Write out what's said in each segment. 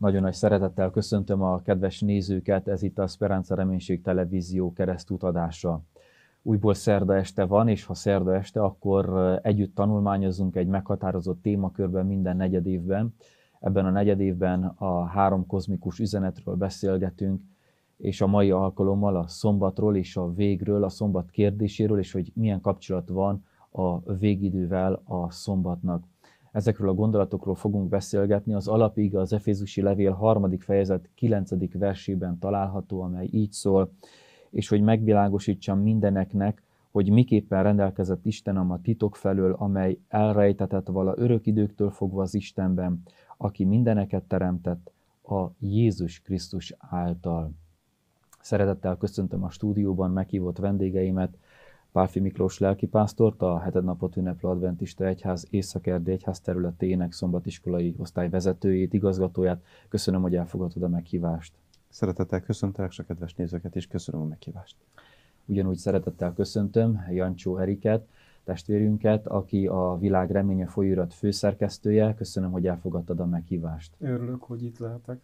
Nagyon nagy szeretettel köszöntöm a kedves nézőket, ez itt a Speranza Reménység Televízió keresztút adása. Újból szerda este van, és ha szerda este, akkor együtt tanulmányozunk egy meghatározott témakörben minden negyedévben. Ebben a negyedévben a 3 kozmikus üzenetről beszélgetünk, és a mai alkalommal a szombatról és a végről, a szombat kérdéséről, és hogy milyen kapcsolat van a végidővel a szombatnak. Ezekről a gondolatokról fogunk beszélgetni. Az alapige az Efézusi levél 3. fejezet 9. versében található, amely így szól, és hogy megvilágosítsam mindeneknek, hogy miképpen rendelkezett Istenem a titok felől, amely elrejtetett vala örök időktől fogva az Istenben, aki mindeneket teremtett a Jézus Krisztus által. Szeretettel köszöntöm a stúdióban meghívott vendégeimet, Pálffy Miklós lelkipásztort, a hetednapot ünneplő Adventista Egyház Észak-Erdély egyház területének szombatiskolai osztály vezetőjét, igazgatóját. Köszönöm, hogy elfogadtad a meghívást. Szeretettel köszöntelek a kedves nézőket, és köszönöm a meghívást. Ugyanúgy szeretettel köszöntöm Jancsó Eriket, testvérünket, aki a Világ Reménye folyóirat főszerkesztője. Köszönöm, hogy elfogadtad a meghívást. Örülök, hogy itt lehetek.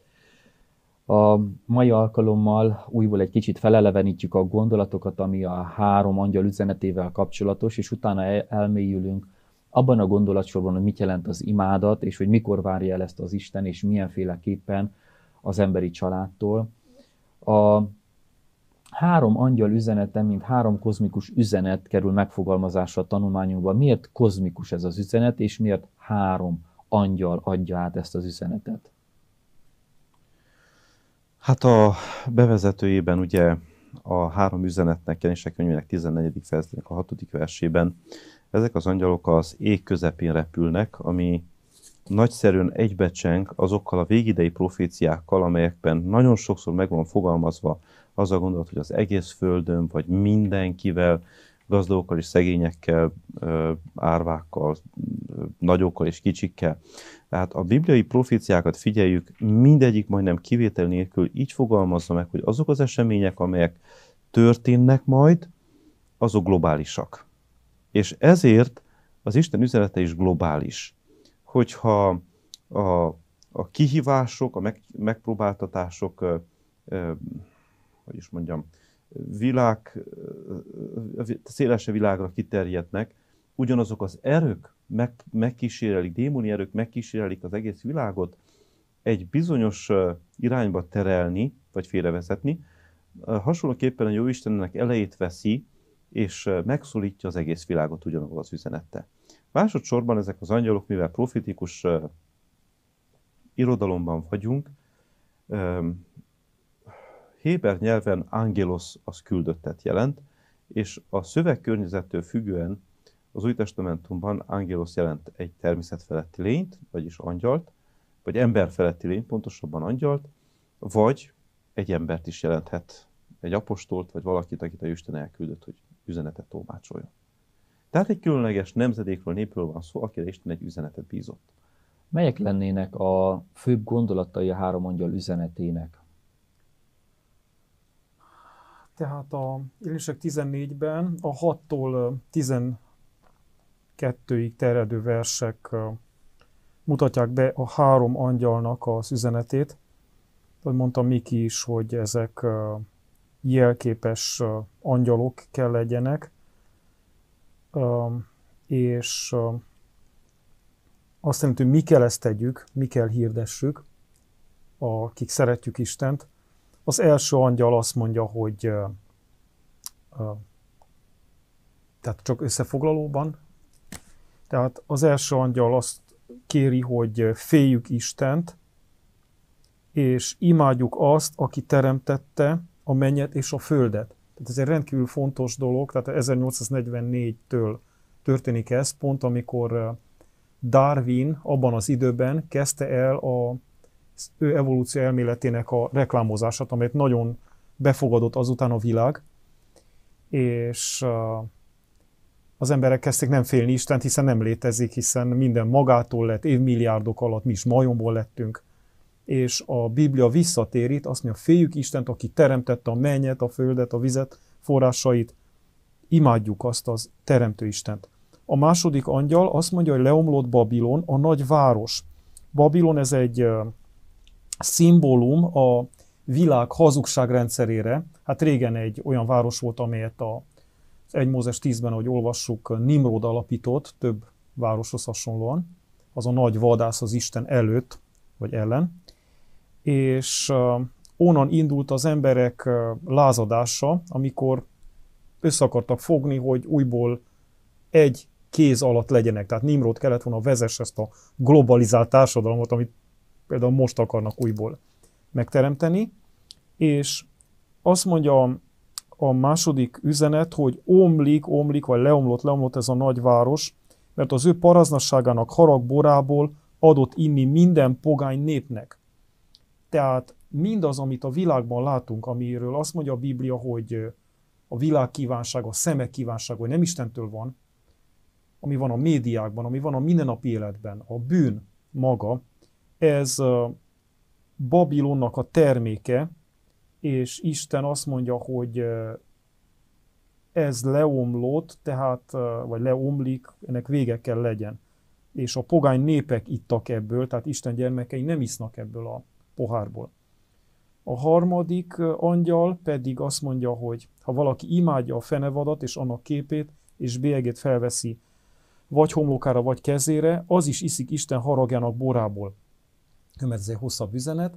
A mai alkalommal újból egy kicsit felelevenítjük a gondolatokat, ami a 3 angyal üzenetével kapcsolatos, és utána elmélyülünk abban a gondolatsorban, hogy mit jelent az imádat, és hogy mikor várja el ezt az Isten, és milyenféleképpen az emberi családtól. A 3 angyal üzenete, mint 3 kozmikus üzenet kerül megfogalmazásra a tanulmányunkban. Miért kozmikus ez az üzenet, és miért 3 angyal adja át ezt az üzenetet? Hát a bevezetőjében ugye a 3 üzenetnek, Jelenések könyvének 14. fejezetének a 6. versében ezek az angyalok az ég közepén repülnek, ami nagyszerűen egybecseng azokkal a végidei proféciákkal, amelyekben nagyon sokszor meg van fogalmazva az a gondolat, hogy az egész földön, vagy mindenkivel, gazdagokkal és szegényekkel, árvákkal, nagyokkal és kicsikkel. Tehát a bibliai proféciákat figyeljük, mindegyik majdnem kivétel nélkül így fogalmazza meg, hogy azok az események, amelyek történnek majd, azok globálisak. És ezért az Isten üzenete is globális. Hogyha a kihívások, a megpróbáltatások, szélesebb világra kiterjednek, ugyanazok az erők megkísérelik, démoni erők megkísérelik az egész világot egy bizonyos irányba terelni, vagy félrevezetni, hasonlóképpen a Jóistennek elejét veszi, és megszólítja az egész világot ugyanabban az üzenettel. Másodszorban ezek az angyalok, mivel profetikus irodalomban vagyunk, héber nyelven angelos az küldöttet jelent, és a szövegkörnyezettől függően az Új Testamentumban angelos jelent egy természetfeletti lényt, vagyis angyalt, vagy emberfeletti lényt, pontosabban angyalt, vagy egy embert is jelenthet, egy apostolt, vagy valakit, akit a Isten elküldött, hogy üzenetet tolmácsoljon. Tehát egy különleges nemzedékről, népről van szó, akire Isten egy üzenetet bízott. Melyek lennének a főbb gondolatai a 3 angyal üzenetének? Tehát a Jelenések 14-ben a 6-tól 12-ig terjedő versek mutatják be a 3 angyalnak az üzenetét. Ahogy mondta Miki is, hogy ezek jelképes angyalok kell legyenek, és azt jelenti, hogy mi kell ezt tegyük, mi kell hirdessük, akik szeretjük Istent. Az első angyal azt mondja, hogy tehát csak összefoglalóban, tehát az első angyal azt kéri, hogy féljük Istent, és imádjuk azt, aki teremtette a mennyet és a földet. Tehát ez egy rendkívül fontos dolog, tehát 1844-től történik ez, pont amikor Darwin abban az időben kezdte el az ő evolúció elméletének a reklámozását, amelyet nagyon befogadott azután a világ, és az emberek kezdték nem félni Istent, hiszen nem létezik, hiszen minden magától lett, évmilliárdok alatt mi is majomból lettünk. És a Biblia visszatérít, azt mondja, féljük Istent, aki teremtette a mennyet, a földet, a vizet, forrásait, imádjuk azt az teremtő Istent. A második angyal azt mondja, hogy leomlott Babilon, a nagy város. Babilon ez egy szimbólum a világ hazugságrendszerére. Hát régen egy olyan város volt, amelyet az 1 Mózes 10-ben, ahogy olvassuk, Nimród alapított, több városhoz hasonlóan. Az a nagy vadász az Isten előtt, vagy ellen. És onnan indult az emberek lázadása, amikor össze akartak fogni, hogy újból egy kéz alatt legyenek. Tehát Nimród kellett volna vezesse ezt a globalizált társadalmat, amit például most akarnak újból megteremteni. És azt mondja a második üzenet, hogy omlik, vagy leomlott ez a nagyváros, mert az ő paraznasságának haragborából adott inni minden pogány népnek. Tehát mindaz, amit a világban látunk, amiről azt mondja a Biblia, hogy a világ kívánsága, a szemek kívánsága, hogy nem Istentől van, ami van a médiákban, ami van a mindennapi életben, a bűn maga, ez Babilonnak a terméke, és Isten azt mondja, hogy ez leomlott, tehát, vagy leomlik, ennek vége kell legyen. És a pogány népek ittak ebből, tehát Isten gyermekei nem isznak ebből a pohárból. A harmadik angyal pedig azt mondja, hogy ha valaki imádja a fenevadat és annak képét, és bélyegét felveszi vagy homlokára, vagy kezére, az is iszik Isten haragjának borából. Mert ez egy hosszabb üzenet.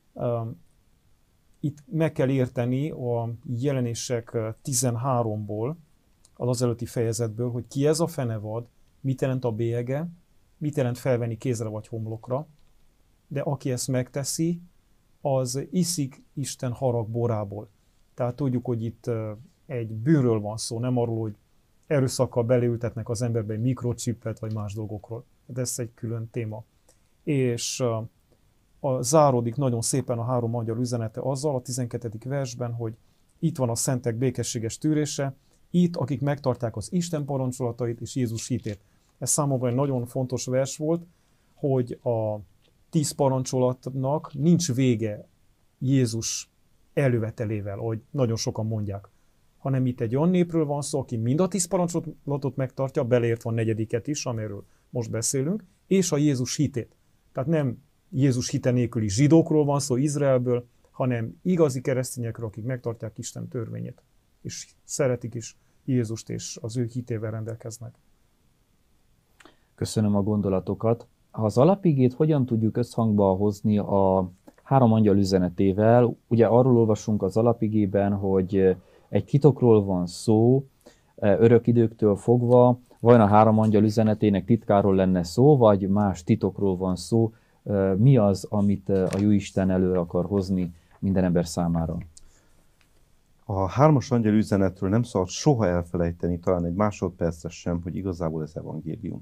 Itt meg kell érteni a Jelenések 13-ból, az előtti fejezetből, hogy ki ez a fenevad, mit jelent a bélyege, mit jelent felvenni kézre vagy homlokra, de aki ezt megteszi, az iszik Isten harag borából. Tehát tudjuk, hogy itt egy bűnről van szó, nem arról, hogy erőszakkal beleültetnek az emberbe egy mikrocsipet, vagy más dolgokról. De ez egy külön téma. És záródik nagyon szépen a 3 angyal üzenete azzal a 12. versben, hogy itt van a szentek békességes tűrése, itt, akik megtartják az Isten parancsolatait és Jézus hitét. Ez számomra egy nagyon fontos vers volt, hogy a 10 parancsolatnak nincs vége Jézus elővetelével, ahogy nagyon sokan mondják, hanem itt egy olyan népről van szó, aki mind a 10 parancsolatot megtartja, beleértve a 4. is, amiről most beszélünk, és a Jézus hitét. Tehát nem Jézus hite nélküli zsidókról van szó, Izraelből, hanem igazi keresztényekről, akik megtartják Isten törvényét, és szeretik is Jézust, és az ő hitével rendelkeznek. Köszönöm a gondolatokat. Az alapigét hogyan tudjuk összhangba hozni a 3 angyal üzenetével? Ugye arról olvasunk az alapigében, hogy egy titokról van szó, örök időktől fogva, vajon a 3 angyal üzenetének titkáról lenne szó, vagy más titokról van szó? Mi az, amit a Jóisten elő akar hozni minden ember számára? A 3. angyal üzenetről nem szabad soha elfelejteni, talán egy másodpercre sem, hogy igazából ez evangélium.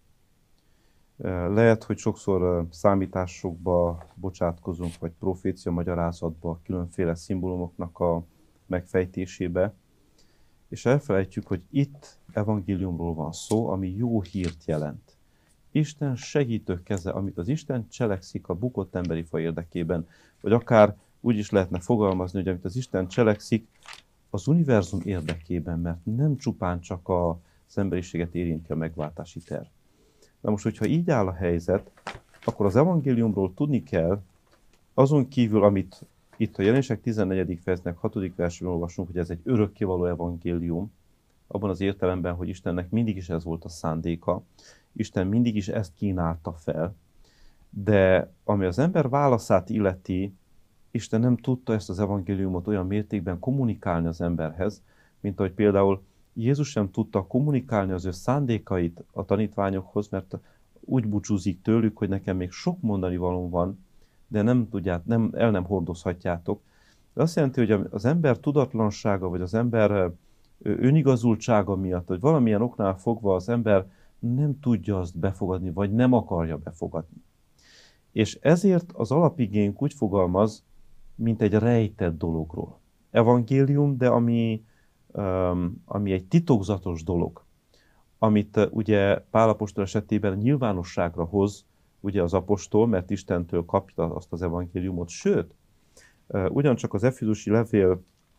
Lehet, hogy sokszor számításokba bocsátkozunk, vagy profécia magyarázatba, különféle szimbólumoknak a megfejtésébe, és elfelejtjük, hogy itt evangéliumról van szó, ami jó hírt jelent. Isten segítő keze, amit az Isten cselekszik a bukott emberi faj érdekében, vagy akár úgy is lehetne fogalmazni, hogy amit az Isten cselekszik az univerzum érdekében, mert nem csupán csak az emberiséget érinti a megváltási terv. Na most, hogyha így áll a helyzet, akkor az evangéliumról tudni kell, azon kívül, amit itt a Jelenések 14. fejezetnek 6. versében olvasunk, hogy ez egy örökkévaló evangélium, abban az értelemben, hogy Istennek mindig is ez volt a szándéka, Isten mindig is ezt kínálta fel, de ami az ember válaszát illeti, Isten nem tudta ezt az evangéliumot olyan mértékben kommunikálni az emberhez, mint ahogy például Jézus sem tudta kommunikálni az ő szándékait a tanítványokhoz, mert úgy búcsúzik tőlük, hogy nekem még sok mondani valóm van, de el nem hordozhatjátok. De azt jelenti, hogy az ember tudatlansága, vagy az ember önigazultsága miatt, vagy valamilyen oknál fogva az ember nem tudja azt befogadni, vagy nem akarja befogadni. És ezért az alapigénk úgy fogalmaz, mint egy rejtett dologról. Evangélium, de ami egy titokzatos dolog, amit ugye Pál apostol esetében nyilvánosságra hoz ugye az apostol, mert Istentől kapta azt az evangéliumot, sőt, ugyancsak az Efézusi levél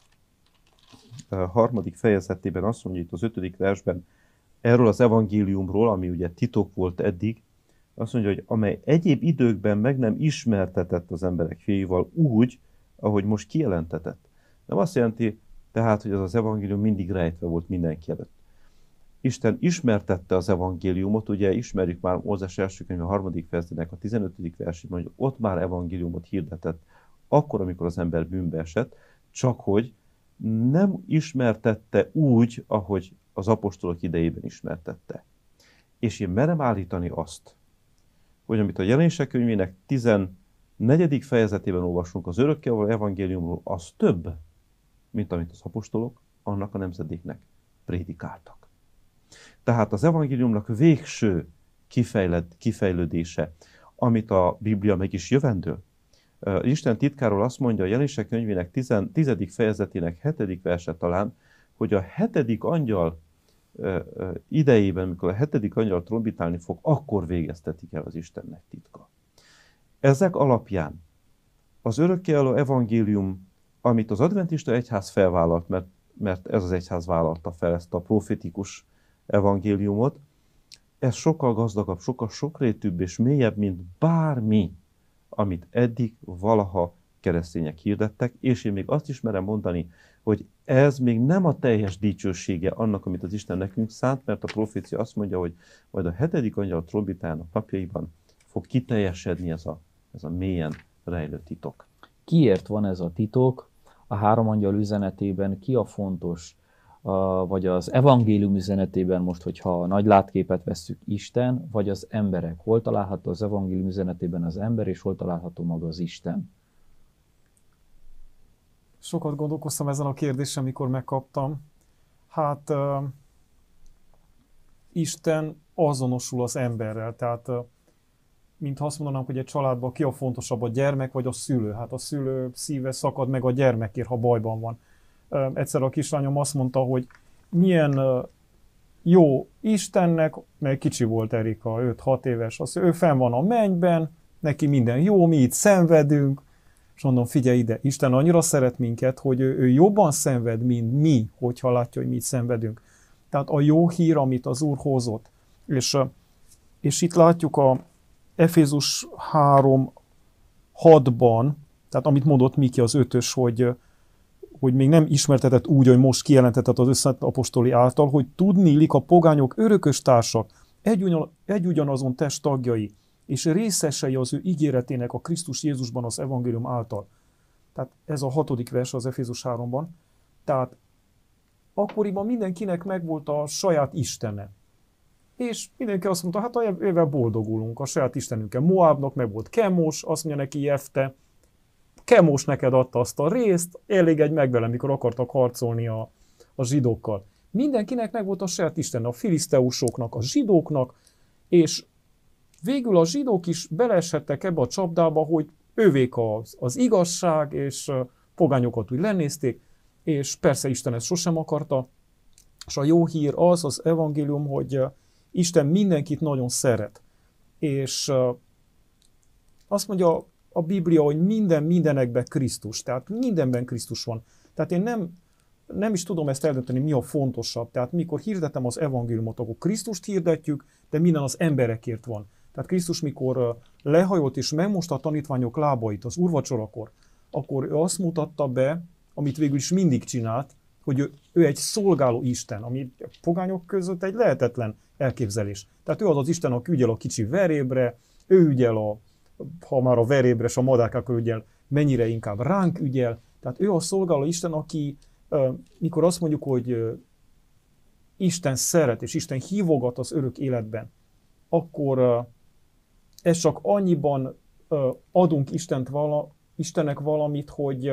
3. fejezetében azt mondja itt az 5. versben, erről az evangéliumról, ami ugye titok volt eddig, Azt mondja, hogy amely egyéb időkben meg nem ismertetett az emberek fiaival úgy, ahogy most kijelentetett. Nem azt jelenti tehát, hogy az evangélium mindig rejtve volt mindenki előtt. Isten ismertette az evangéliumot, ugye ismerjük már Mózes első könyve 3. fejezetének a 15. versében, hogy ott már evangéliumot hirdetett, akkor, amikor az ember bűnbe esett, csak hogy nem ismertette úgy, ahogy az apostolok idejében ismertette. És én merem állítani azt, hogy amit a Jelenések könyvének 14. fejezetében olvasunk az örökkévaló evangéliumról, az több, mint amit az apostolok annak a nemzedéknek prédikáltak. Tehát az evangéliumnak végső kifejlődése, amit a Biblia meg is jövendől. Isten titkáról azt mondja a Jelenések könyvének 10. fejezetének 7. verse talán, hogy a 7. angyal idejében, mikor a 7. angyal trombitálni fog, akkor végeztetik el az Istennek titka. Ezek alapján az örökkévaló evangélium, amit az adventista egyház felvállalt, mert ez az egyház vállalta fel ezt a profetikus evangéliumot, ez sokkal gazdagabb, sokkal sokrétűbb és mélyebb, mint bármi, amit eddig valaha keresztények hirdettek, és én még azt is merem mondani, hogy ez még nem a teljes dicsősége annak, amit az Isten nekünk szánt, mert a profécia azt mondja, hogy majd a 7. angyal trombitájának napjaiban fog kiteljesedni ez a mélyen rejlő titok. Kiért van ez a titok? A 3 angyal üzenetében ki a fontos? Vagy az evangélium üzenetében most, hogyha a nagy látképet vesszük, Isten, vagy az emberek? Hol található az evangélium üzenetében az ember, és hol található maga az Isten? Sokat gondolkoztam ezen a kérdésen, amikor megkaptam. Hát Isten azonosul az emberrel, tehát mintha azt mondanám, hogy egy családban ki a fontosabb, a gyermek vagy a szülő. Hát a szülő szíve szakad meg a gyermekért, ha bajban van. Egyszer a kislányom azt mondta, hogy milyen jó Istennek, mert kicsi volt Erika, 5-6 éves, az, ő fenn van a mennyben, neki minden jó, mi itt szenvedünk, és mondom, figyelj ide, Isten annyira szeret minket, hogy ő jobban szenved, mint mi, hogyha látja, hogy mi itt szenvedünk. Tehát a jó hír, amit az Úr hozott. És itt látjuk a Efézus 3:6-ban, tehát amit mondott Miki az 5-ös, hogy még nem ismertetett úgy, hogy most kijelentetett az összes apostoli által, hogy tudniillik a pogányok örökös társak, egy ugyanazon test tagjai, és részesei az ő ígéretének a Krisztus Jézusban az evangélium által. Tehát ez a 6. vers az Efézus 3-ban. Tehát akkoriban mindenkinek megvolt a saját istene. És mindenki azt mondta, hát ővel boldogulunk, a saját istenünkkel. Moábnak meg volt Kemos, azt mondja neki Jefte, Kemos neked adta azt a részt, elégedj meg vele, mikor akartak harcolni a zsidókkal. Mindenkinek meg volt a saját istene, a filiszteusoknak, a zsidóknak, és végül a zsidók is beleeshettek ebbe a csapdába, hogy ővék az igazság, és pogányokat úgy lenézték, és persze Isten ezt sosem akarta. És a jó hír az evangélium, hogy Isten mindenkit nagyon szeret. És azt mondja a Biblia, hogy mindenekben Krisztus. Tehát mindenben Krisztus van. Tehát én nem is tudom ezt eldönteni, mi a fontosabb. Tehát mikor hirdetem az evangéliumot, akkor Krisztust hirdetjük, de minden az emberekért van. Tehát Krisztus, mikor lehajolt és megmosta a tanítványok lábait az úrvacsorakor, akkor ő azt mutatta be, amit végül is mindig csinált, hogy ő egy szolgáló Isten, ami a pogányok között egy lehetetlen elképzelés. Tehát ő az az Isten, aki ügyel a kicsi verébre, ő ügyel ha már a verébre és a madárkákra ügyel, mennyire inkább ránk ügyel. Tehát ő a szolgáló Isten, aki, mikor azt mondjuk, hogy Isten szeret és Isten hívogat az örök életben, akkor ez csak annyiban adunk Istennek valamit, hogy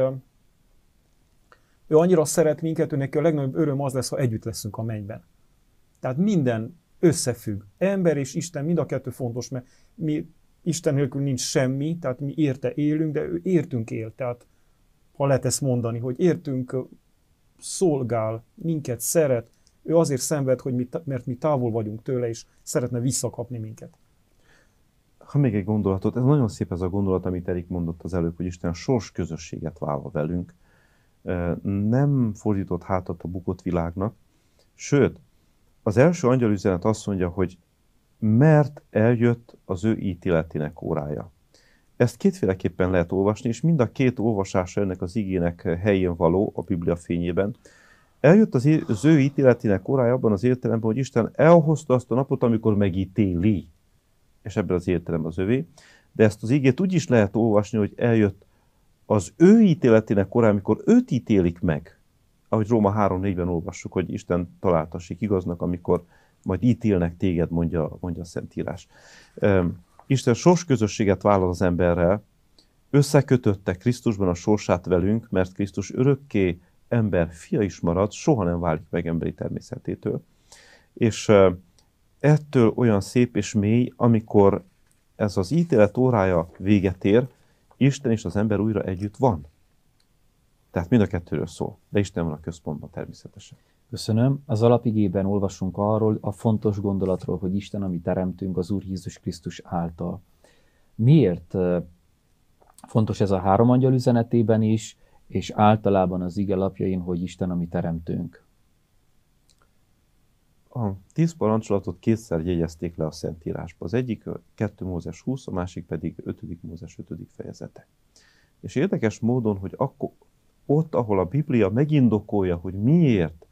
ő annyira szeret minket, ő neki a legnagyobb öröm az lesz, ha együtt leszünk a mennyben. Tehát minden összefügg. Ember és Isten mind a kettő fontos, mert mi Isten nélkül nincs semmi, tehát mi érte élünk, de ő értünk él. Tehát ha lehet ezt mondani, hogy értünk szolgál, minket szeret, ő azért szenved, mert mi távol vagyunk tőle, és szeretne visszakapni minket. Ha még egy gondolatot, ez nagyon szép ez a gondolat, amit Erik mondott az előbb, hogy Isten sors közösséget vállal velünk, nem fordított hátat a bukott világnak, sőt, az első angyalüzenet azt mondja, hogy mert eljött az ő ítéletének órája. Ezt kétféleképpen lehet olvasni, és mind a két olvasása ennek az igének helyén való a Biblia fényében. Eljött az ő ítéletének órája abban az értelemben, hogy Isten elhozta azt a napot, amikor megítéli, és ebben az értelemben az övé. De ezt az igét úgy is lehet olvasni, hogy eljött az ő ítéletének órája, amikor őt ítélik meg. Ahogy Róma 3:4-ben olvassuk, hogy Isten találtassék igaznak, amikor majd ítélnek téged, mondja a Szentírás. Isten sorsközösséget vállal az emberrel, összekötötte Krisztusban a sorsát velünk, mert Krisztus örökké ember fia is marad, soha nem válik meg emberi természetétől. És ettől olyan szép és mély, amikor ez az ítélet órája véget ér, Isten és az ember újra együtt van. Tehát mind a kettőről szól, de Isten van a központban természetesen. Köszönöm. Az alapigében olvasunk arról, a fontos gondolatról, hogy Isten, ami teremtünk az Úr Jézus Krisztus által. Miért fontos ez a három angyal üzenetében is, és általában az ige lapjain, hogy Isten, ami teremtünk? A 10 parancsolatot kétszer jegyezték le a Szentírásba. Az egyik 2 Mózes 20, a másik pedig 5. Mózes 5. fejezete. És érdekes módon, hogy akkor, ott, ahol a Biblia megindokolja, hogy miért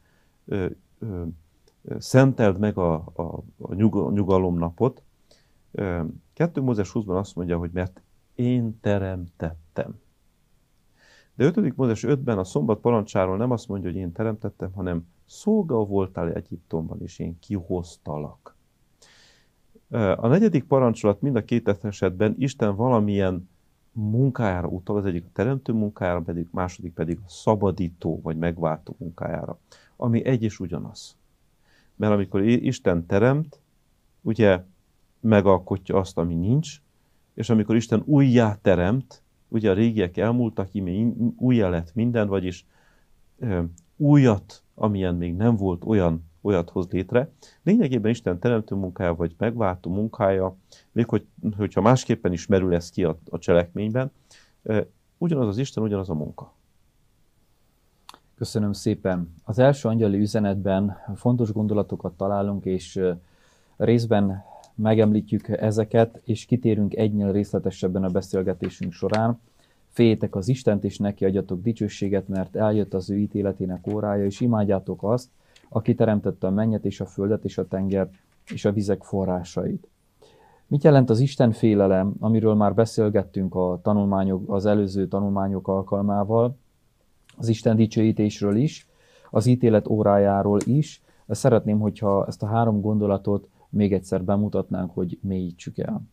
szenteld meg a nyugalomnapot, 2 Mózes 20-ban azt mondja, hogy mert én teremtettem. De 5. Mózes 5-ben a szombat parancsáról nem azt mondja, hogy én teremtettem, hanem szolga voltál Egyiptomban, és én kihoztalak. A 4. parancsolat mind a két esetben Isten valamilyen munkájára utal, az egyik a teremtő munkájára, második pedig a szabadító vagy megváltó munkájára, ami egy és ugyanaz. Mert amikor Isten teremt, ugye megalkotja azt, ami nincs, és amikor Isten újjá teremt, ugye a régiek elmúltak, íme újjá lett minden, vagyis újat, amilyen még nem volt, olyat hoz létre. Lényegében Isten teremtő munkája, vagy megváltó munkája, még hogyha másképpen is merül ez ki a cselekményben, ugyanaz az Isten, ugyanaz a munka. Köszönöm szépen. Az első angyali üzenetben fontos gondolatokat találunk, és részben megemlítjük ezeket, és kitérünk egynél részletesebben a beszélgetésünk során. Féljétek az Istent, és neki adjatok dicsőséget, mert eljött az ő ítéletének órája, és imádjátok azt, aki teremtette a mennyet és a földet és a tengert és a vizek forrásait. Mit jelent az Isten félelem, amiről már beszélgettünk az előző tanulmányok alkalmával, az Isten dicsőítésről is, az ítélet órájáról is. Szeretném, hogyha ezt a három gondolatot még egyszer bemutatnánk, hogy mélyítsük el.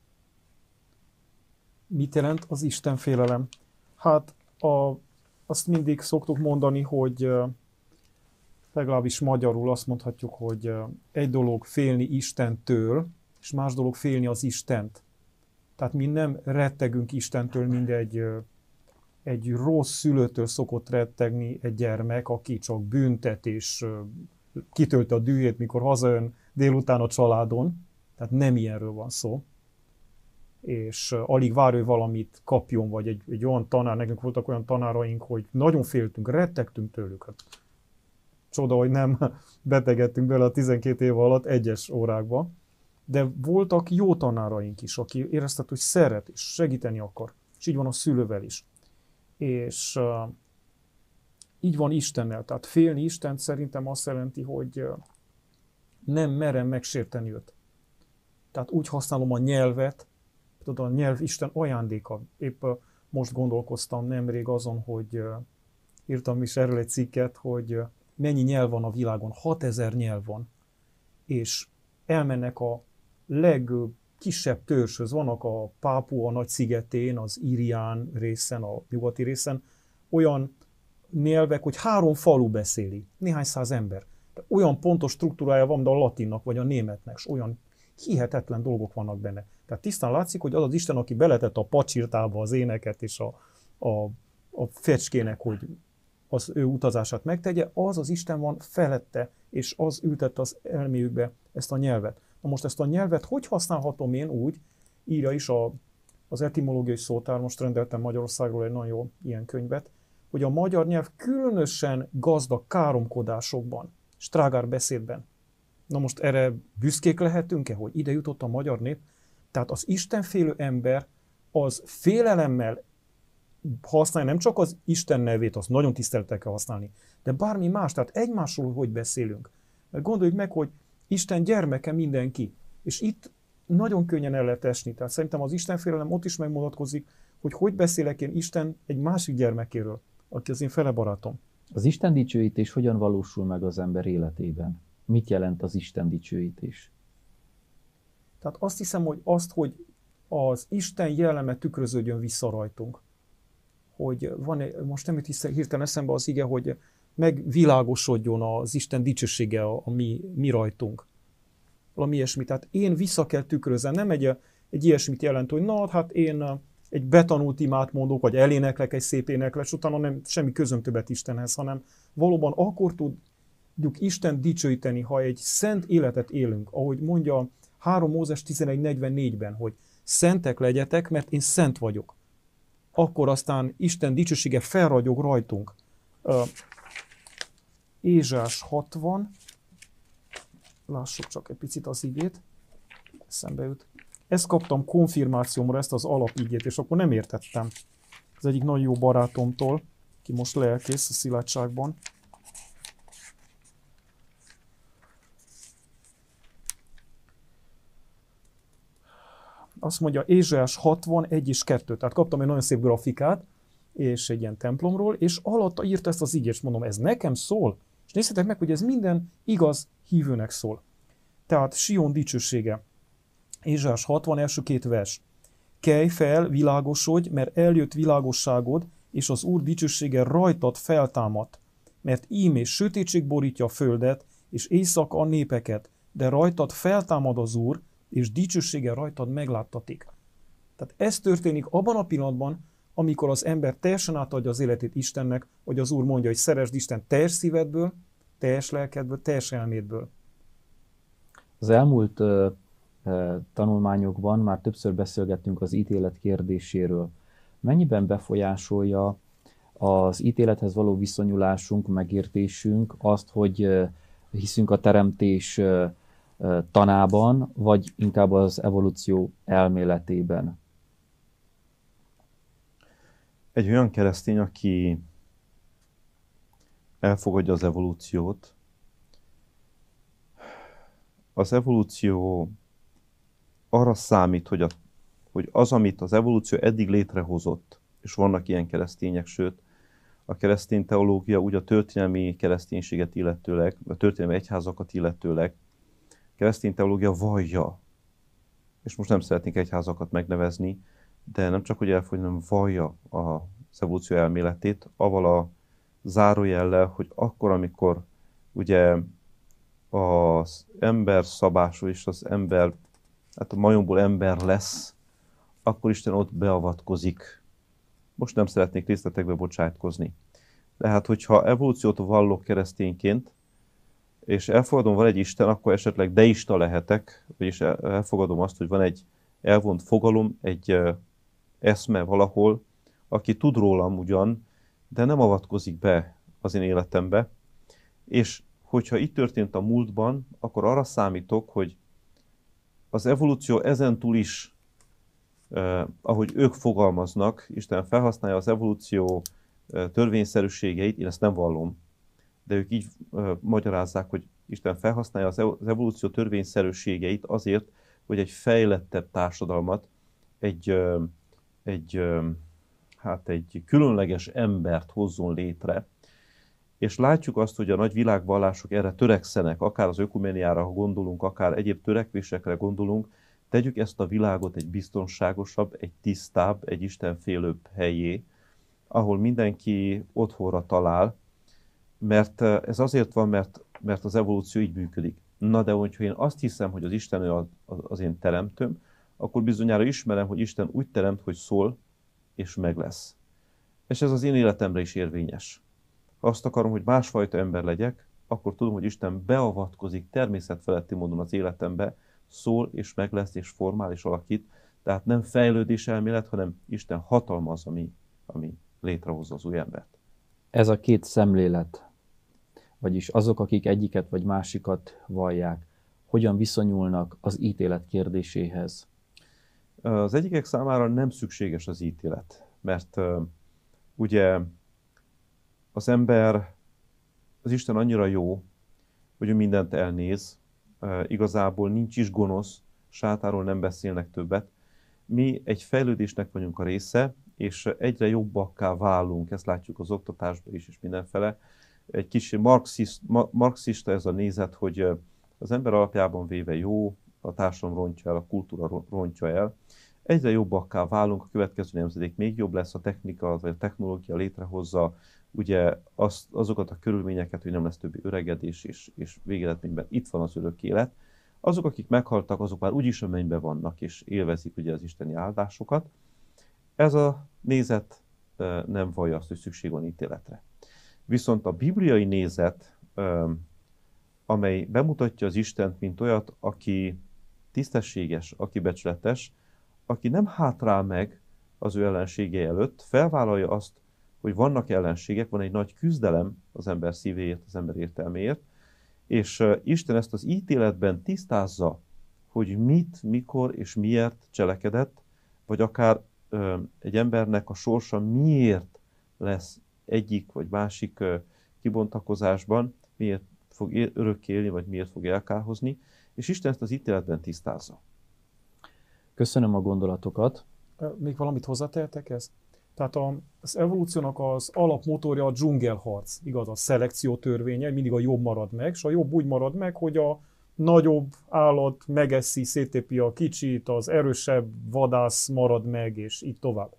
Mit jelent az Isten félelem? Hát azt mindig szoktuk mondani, hogy legalábbis magyarul azt mondhatjuk, hogy egy dolog félni Istentől, és más dolog félni az Istent. Tehát mi nem rettegünk Istentől, mint egy rossz szülőtől szokott rettegni egy gyermek, aki csak büntet és kitölte a dühét, mikor hazajön délután a családon. Tehát nem ilyenről van szó. És alig vár, hogy valamit kapjon, vagy egy olyan tanár, nekünk voltak olyan tanáraink, hogy nagyon féltünk, rettegtünk tőlük. Hát, csoda, hogy nem betegedtünk bele a 12 év alatt egyes órákba, de voltak jó tanáraink is, aki éreztet, hogy szeret és segíteni akar, és így van a szülővel is. És így van Istennel, tehát félni Istent szerintem azt jelenti, hogy nem merem megsérteni őt. Tehát úgy használom a nyelvet, a nyelv Isten ajándéka. Épp most gondolkoztam nemrég azon, hogy írtam is erről egy cikket, hogy mennyi nyelv van a világon, 6000 nyelv van, és elmennek a legkisebb törzshöz, vannak a Pápua Nagy-szigetén, az Irián részen, a nyugati részen, olyan nyelvek, hogy 3 falu beszéli, néhány száz ember. De olyan pontos struktúrája van, de a latinnak vagy a németnek, és olyan hihetetlen dolgok vannak benne. Tehát tisztán látszik, hogy az az Isten, aki beletett a pacsirtába az éneket és a fecskének, hogy az ő utazását megtegye, az az Isten van felette, és az ültette az elméjükbe ezt a nyelvet. Na most ezt a nyelvet hogy használhatom én úgy, írja is az etimológiai szótár, most rendeltem Magyarországról egy nagyon jó ilyen könyvet, hogy a magyar nyelv különösen gazdag káromkodásokban, strágár beszédben. Na most erre büszkék lehetünk-e, hogy ide jutott a magyar nép? Tehát az istenfélő ember az félelemmel használja nem csak az Isten nevét, azt nagyon tisztelettel kell használni, de bármi más, tehát egymásról hogy beszélünk. Mert gondoljuk meg, hogy Isten gyermeke mindenki, és itt nagyon könnyen el lehet esni. Tehát szerintem az istenfélelem ott is megmutatkozik, hogy beszélek én Isten egy másik gyermekéről, aki az én fele barátom. Az Isten dicsőítés hogyan valósul meg az ember életében? Mit jelent az Isten dicsőítés? Tehát azt hiszem, hogy az Isten jelleme tükröződjön vissza rajtunk. Hogy most nem jut hirtelen eszembe az ige, hogy megvilágosodjon az Isten dicsősége a mi rajtunk. Valami ilyesmi. Tehát én vissza kell tükrözem. Nem egy ilyesmit jelent, hogy na, hát én egy betanult imát mondok, vagy eléneklek egy szép éneklet, és utána nem semmi közöm többet Istenhez, hanem valóban akkor tudjuk Isten dicsőíteni, ha egy szent életet élünk, ahogy mondja 3 Mózes 11.44-ben, hogy szentek legyetek, mert én szent vagyok. Akkor aztán Isten dicsősége felragyog rajtunk. Ézsás 60, lássuk csak egy picit az igét, eszembe jut. Ezt kaptam konfirmációmra, ezt az alapigét, és akkor nem értettem. Az egyik nagyon jó barátomtól, ki most lelkész a Szilágyságban. Azt mondja, Ézsaiás 60, 1 és 2. Tehát kaptam egy nagyon szép grafikát, és egy ilyen templomról, és alatta írta ezt az igét, és mondom, ez nekem szól? És nézzétek meg, hogy ez minden igaz hívőnek szól. Tehát Sion dicsősége. Ézsaiás 60, első 2 vers. Kelj fel, világosodj, mert eljött világosságod, és az Úr dicsősége rajtad feltámadt. Mert íme sötétség borítja a földet, és éjszaka a népeket, de rajtad feltámad az Úr, és dicsősége rajtad megláttatik. Tehát ez történik abban a pillanatban, amikor az ember teljesen átadja az életét Istennek, hogy az Úr mondja, hogy szeresd Isten teljes szívedből, teljes lelkedből, teljes elmédből. Az elmúlt tanulmányokban már többször beszélgettünk az ítélet kérdéséről. Mennyiben befolyásolja az ítélethez való viszonyulásunk, megértésünk azt, hogy hiszünk a teremtés tanában, vagy inkább az evolúció elméletében? Egy olyan keresztény, aki elfogadja az evolúciót, az evolúció arra számít, hogy az, amit az evolúció eddig létrehozott, és vannak ilyen keresztények, sőt, a keresztény teológia úgy a történelmi kereszténységet illetőleg, a történelmi egyházakat illetőleg, a keresztény teológia vallja, és most nem szeretnék egyházakat megnevezni, de nem csak, hogy elfogadja, hanem vallja az evolúció elméletét, avval a zárójellel, hogy akkor, amikor ugye az ember szabású és az ember, hát a majomból ember lesz, akkor Isten ott beavatkozik. Most nem szeretnék részletekbe bocsátkozni. De hát, hogyha evolúciót vallok keresztényként, és elfogadom, van egy Isten, akkor esetleg deista lehetek, vagyis elfogadom azt, hogy van egy elvont fogalom, egy eszme valahol, aki tud rólam ugyan, de nem avatkozik be az én életembe. És hogyha itt történt a múltban, akkor arra számítok, hogy az evolúció ezentúl is, ahogy ők fogalmaznak, Isten felhasználja az evolúció törvényszerűségeit, én ezt nem vallom, de ők így magyarázzák, hogy Isten felhasználja az evolúció törvényszerűségeit azért, hogy egy fejlettebb társadalmat, egy különleges embert hozzon létre. És látjuk azt, hogy a nagy világvallások erre törekszenek, akár az ökuméniára gondolunk, akár egyéb törekvésekre gondolunk, tegyük ezt a világot egy biztonságosabb, egy tisztább, egy istenfélőbb helyé, ahol mindenki otthonra talál, mert ez azért van, mert az evolúció így működik. Na de hogyha én azt hiszem, hogy az Isten az én teremtőm, akkor bizonyára ismerem, hogy Isten úgy teremt, hogy szól, és meg lesz. És ez az én életemre is érvényes. Ha azt akarom, hogy másfajta ember legyek, akkor tudom, hogy Isten beavatkozik természetfeletti módon az életembe, szól, és meg lesz, és formál, és alakít. Tehát nem fejlődés elmélet, hanem Isten hatalma az, ami létrehozza az új embert. Ez a két szemlélet, vagyis azok, akik egyiket vagy másikat vallják, hogyan viszonyulnak az ítélet kérdéséhez? Az egyikek számára nem szükséges az ítélet, mert ugye az ember, az Isten annyira jó, hogy ő mindent elnéz, igazából nincs is gonosz, sátáról nem beszélnek többet. Mi egy fejlődésnek vagyunk a része, és egyre jobbakká válunk, ezt látjuk az oktatásban is, és mindenfele. Egy kis marxista ez a nézet, hogy az ember alapjában véve jó, a társadalom rontja el, a kultúra rontja el. Egyre jobbakká válunk, a következő nemzedék még jobb lesz, a technika, vagy a technológia létrehozza ugye azokat a körülményeket, hogy nem lesz többi öregedés, és végeredményben itt van az örök élet. Azok, akik meghaltak, azok már úgyis a mennyben vannak, és élvezik ugye az isteni áldásokat. Ez a nézet nem vallja azt, hogy szükség van ítéletre. Viszont a bibliai nézet, amely bemutatja az Istent, mint olyat, aki tisztességes, aki becsületes, aki nem hátrál meg az ő ellenségei előtt, felvállalja azt, hogy vannak ellenségek, van egy nagy küzdelem az ember szívéért, az ember értelméért, és Isten ezt az ítéletben tisztázza, hogy mit, mikor és miért cselekedett, vagy akár egy embernek a sorsa miért lesz egyik vagy másik kibontakozásban, miért fog örökké élni, vagy miért fog elkárhozni, és Isten ezt az ítéletben tisztázza. Köszönöm a gondolatokat. Még valamit hozzátehetek ezt? Tehát az evolúciónak az alapmotorja a dzsungelharc, igaz, a szelekció törvénye, mindig a jobb marad meg, és a jobb úgy marad meg, hogy a nagyobb állat megeszi, széttépi a kicsit, az erősebb vadász marad meg, és így tovább.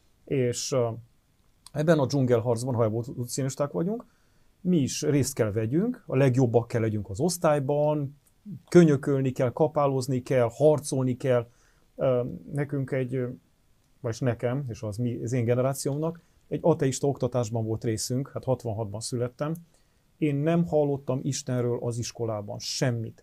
És ebben a dzsungelharcban, ha evolúcionisták vagyunk, mi is részt kell vegyünk, a legjobbak kell legyünk az osztályban, könyökölni kell, kapálozni kell, harcolni kell. Nekünk vagyis nekem, és az én generációmnak, egy ateista oktatásban volt részünk, hát 66-ban születtem. Én nem hallottam Istenről az iskolában semmit.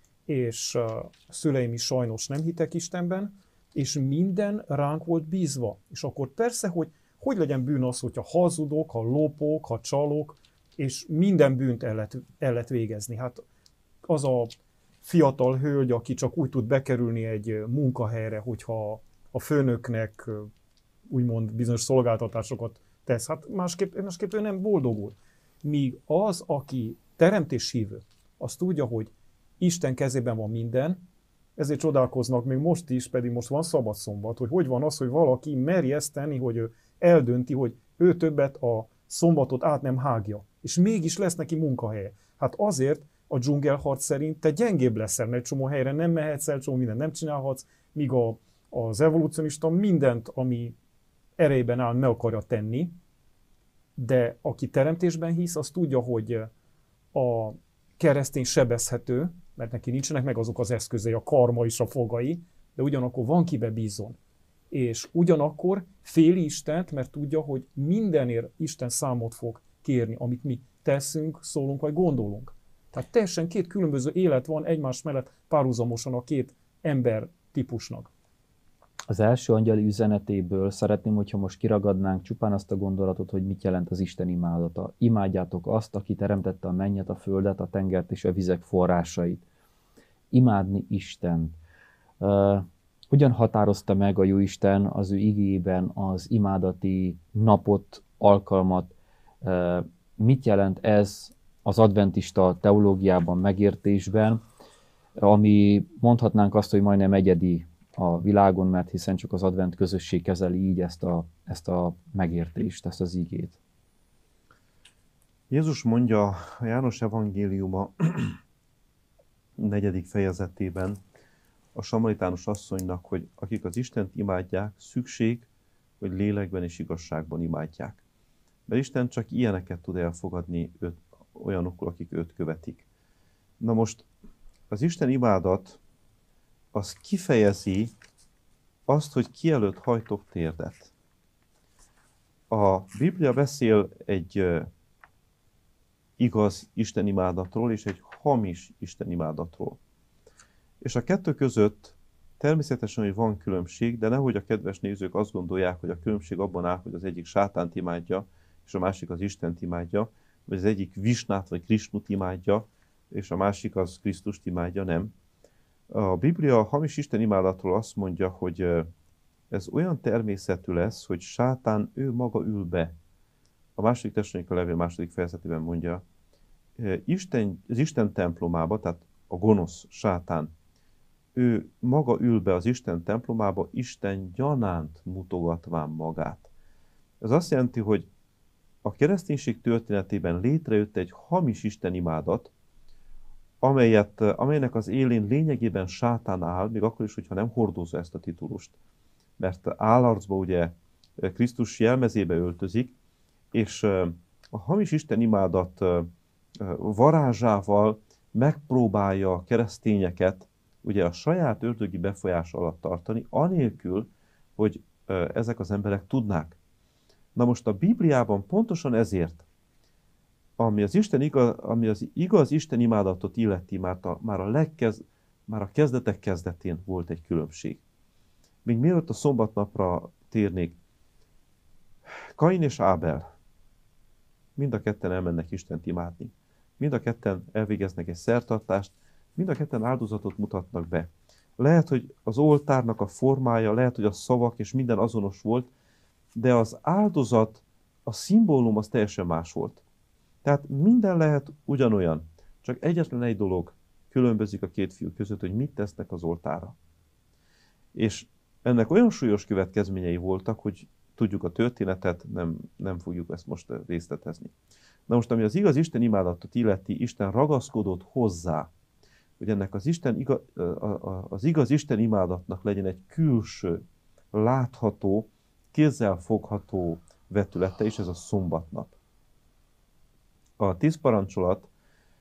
És a szüleim is sajnos nem hittek Istenben, és minden ránk volt bízva. És akkor persze, hogy legyen bűn az, hogyha hazudok, ha lopok, ha csalok, és minden bűnt el lehet végezni. Hát az a fiatal hölgy, aki csak úgy tud bekerülni egy munkahelyre, hogyha a főnöknek úgymond bizonyos szolgáltatásokat tesz, hát másképp ő nem boldogul. Míg az, aki teremtéshívő, az tudja, hogy Isten kezében van minden, ezért csodálkoznak még most is, pedig most van szabadszombat, hogy van az, hogy valaki meri ezt tenni, hogy ő eldönti, hogy ő többet a szombatot át nem hágja, és mégis lesz neki munkahelye. Hát azért a dzsungelharc szerint te gyengébb leszel, mert egy csomó helyre nem mehetsz el, csomó mindent nem csinálhatsz, míg az evolúcionista mindent, ami erejében áll, meg akarja tenni, de aki teremtésben hisz, az tudja, hogy a keresztény sebezhető, mert neki nincsenek meg azok az eszközei, a karma és a fogai, de ugyanakkor van kibe bízon. És ugyanakkor féli Istent, mert tudja, hogy mindenért Isten számot fog kérni, amit mi teszünk, szólunk vagy gondolunk. Tehát teljesen két különböző élet van egymás mellett párhuzamosan a két ember típusnak. Az első angyali üzenetéből szeretném, hogyha most kiragadnánk csupán azt a gondolatot, hogy mit jelent az Isten imádata. Imádjátok azt, aki teremtette a mennyet, a földet, a tengert és a vizek forrásait. Imádni Istent. Hogyan határozta meg a Jóisten az ő igéjében az imádati napot, alkalmat? Mit jelent ez az adventista teológiában, megértésben, ami mondhatnánk azt, hogy majdnem egyedi a világon, mert hiszen csak az advent közösség kezeli így ezt a megértést, ezt az igét. Jézus mondja a János evangéliuma 4. fejezetében a samaritános asszonynak, hogy akik az Istent imádják, szükség, hogy lélekben és igazságban imádják. Mert Isten csak ilyeneket tud elfogadni olyanokkal, akik őt követik. Na most az Isten imádat az kifejezi azt, hogy ki előtt hajtok térdet. A Biblia beszél egy igaz istenimádatról és egy hamis istenimádatról. És a kettő között természetesen, hogy van különbség, de nehogy a kedves nézők azt gondolják, hogy a különbség abban áll, hogy az egyik sátánt imádja, és a másik az Istent imádja, vagy az egyik Visnát vagy Krisnut imádja, és a másik az Krisztust imádja, nem. A Biblia a hamis Isten imádatról azt mondja, hogy ez olyan természetű lesz, hogy sátán ő maga ül be. A második Tesszalonika levél második fejezetében mondja, az Isten templomába, tehát a gonosz sátán, ő maga ül be az Isten templomába, Isten gyanánt mutogatván magát. Ez azt jelenti, hogy a kereszténység történetében létrejött egy hamis istenimádat, amelynek az élén lényegében sátán áll, még akkor is, hogyha nem hordozza ezt a titulust. Mert állarcba ugye Krisztus jelmezébe öltözik, és a hamis istenimádat varázsával megpróbálja a keresztényeket ugye a saját ördögi befolyás alatt tartani, anélkül, hogy ezek az emberek tudnák. Na most a Bibliában pontosan ezért, ami az igaz Isten imádatot illeti, már a kezdetek kezdetén volt egy különbség. Még mielőtt a szombatnapra térnék, Kain és Ábel, mind a ketten elmennek Istent imádni. Mind a ketten elvégeznek egy szertartást, mind a ketten áldozatot mutatnak be. Lehet, hogy az oltárnak a formája, lehet, hogy a szavak és minden azonos volt, de az áldozat, a szimbólum az teljesen más volt. Tehát minden lehet ugyanolyan, csak egyetlen egy dolog különbözik a két fiú között, hogy mit tesznek az oltára. És ennek olyan súlyos következményei voltak, hogy tudjuk a történetet, nem fogjuk ezt most részletezni. Na most, ami az igaz Isten imádatot illeti, Isten ragaszkodott hozzá, hogy ennek az igaz Isten imádatnak legyen egy külső, látható, kézzelfogható vetülete, és ez a szombatnap. A 10 parancsolat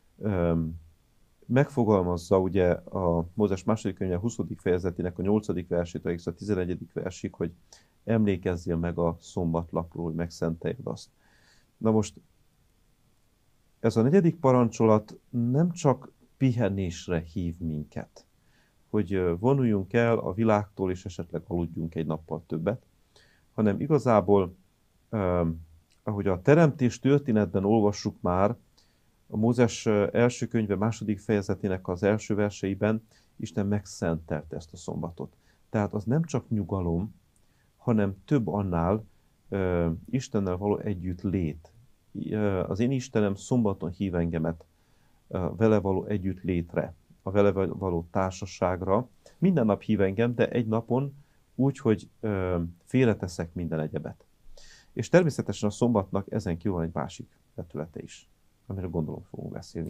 megfogalmazza ugye a Mózes második könyve 20. fejezetének a 8. versétől egész a 11. versig, hogy emlékezzél meg a szombatlapról, hogy megszenteljed azt. Na most ez a 4. parancsolat nem csak pihenésre hív minket, hogy vonuljunk el a világtól, és esetleg aludjunk egy nappal többet, hanem igazából, ahogy a teremtés történetben olvassuk már, a Mózes első könyve második fejezetének az első verseiben Isten megszentelte ezt a szombatot. Tehát az nem csak nyugalom, hanem több annál Istennel való együttlét. Az én Istenem szombaton hív engemet vele való együttlétre, a vele való társaságra. Minden nap hív engem, de egy napon úgy, hogy félreteszek minden egyebet. És természetesen a szombatnak ezen kívül van egy másik vetülete is, amiről gondolom fogunk beszélni.